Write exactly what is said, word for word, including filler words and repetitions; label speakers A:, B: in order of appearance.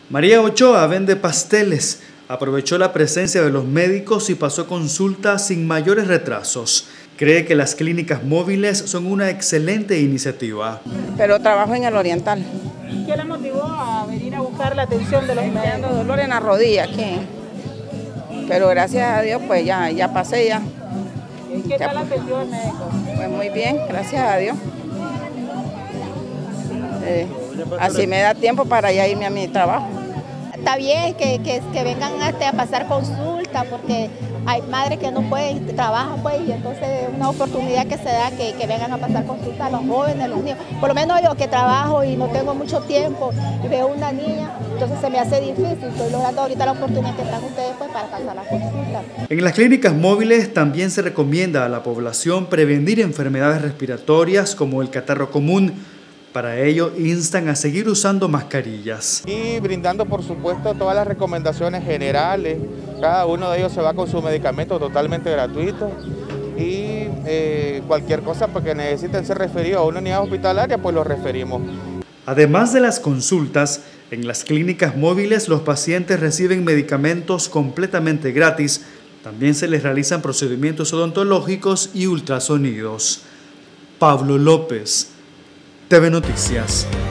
A: María Ochoa vende pasteles, aprovechó la presencia de los médicos y pasó consulta sin mayores retrasos. Cree que las clínicas móviles son una excelente iniciativa.
B: Pero trabajo en el Oriental.
C: ¿Qué le motivó a venir a buscar la atención de los médicos?
B: Tengo dolor en la rodilla aquí, pero gracias a Dios pues ya, ya pasé ya.
C: ¿Y qué tal atendió el médico?
B: Pues muy bien, gracias a Dios. Eh, así me da tiempo para ya irme a mi trabajo.
D: Está bien que, que, que vengan a pasar consulta porque hay madres que no pueden, trabajan pues, y entonces es una oportunidad que se da que, que vengan a pasar consulta a los jóvenes, a los niños. Por lo menos yo que trabajo y no tengo mucho tiempo y veo una niña, entonces se me hace difícil. Estoy logrando ahorita la oportunidad que están ustedes pues, para pasar la consulta.
A: En las clínicas móviles también se recomienda a la población prevenir enfermedades respiratorias como el catarro común. Para ello, instan a seguir usando mascarillas.
E: Y brindando, por supuesto, todas las recomendaciones generales. Cada uno de ellos se va con su medicamento totalmente gratuito. Y eh, cualquier cosa porque necesiten ser referidos a una unidad hospitalaria, pues los referimos.
A: Además de las consultas, en las clínicas móviles los pacientes reciben medicamentos completamente gratis. También se les realizan procedimientos odontológicos y ultrasonidos. Pablo López, T V Noticias.